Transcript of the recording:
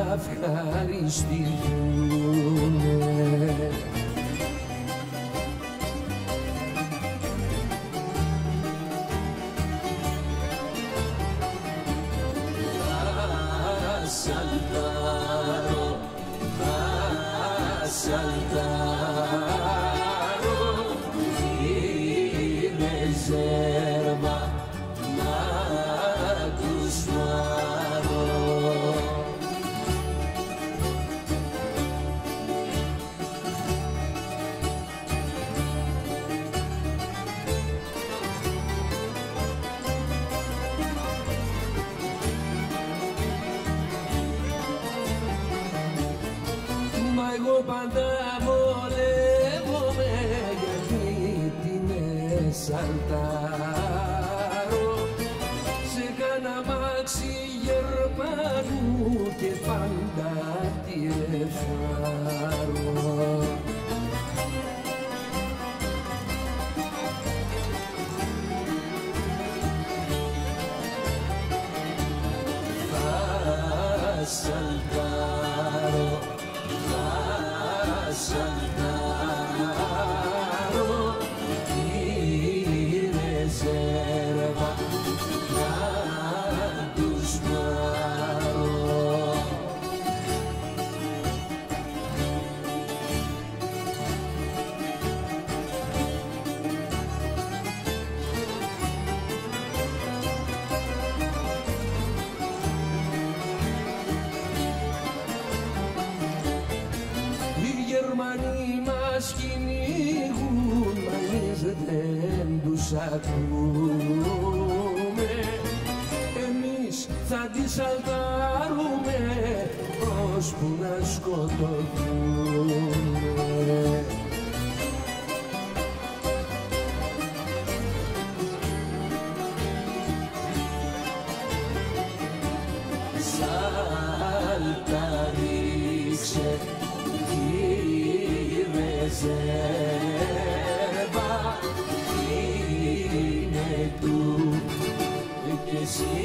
ευχαριστηθούνε. Σαλτάρω τη ρεζέρβα να τους πάρω. Μα εγώ πάντα βολεύομαι γιατί την σαλτάρω σε κάνα μάξι Γερμανού και πάντα τη ρεφάρω. Θα σαλτάρω, σαλτάρω τη ρεζέρβα να τους πάρω. Οι Γερμανοί μας κυνηγούν, μα εμείς δεν τους ακούμε. Εμείς θα τις σαλτάρουμε ώσπου να σκοτωθούμε. Σαλταρίξε τη ρεζέρβα είναι του και εσύ